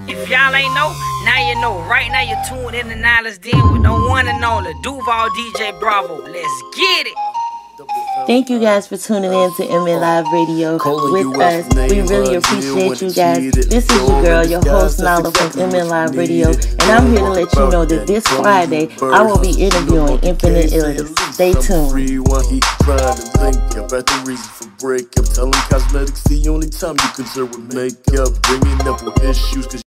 If y'all ain't know, now you know. Right now you're tuned in to Illis Den with no one and only Duval DJ Bravo. Let's get it. Thank you guys for tuning in to MN Live Radio with us. We really appreciate you guys. This is your girl, your host Nala from MN Live Radio, and I'm here to let you know that this Friday I will be interviewing Infinite Illis. Stay tuned. Tell them cosmetics the only time you concern with makeup, bringing up with issues.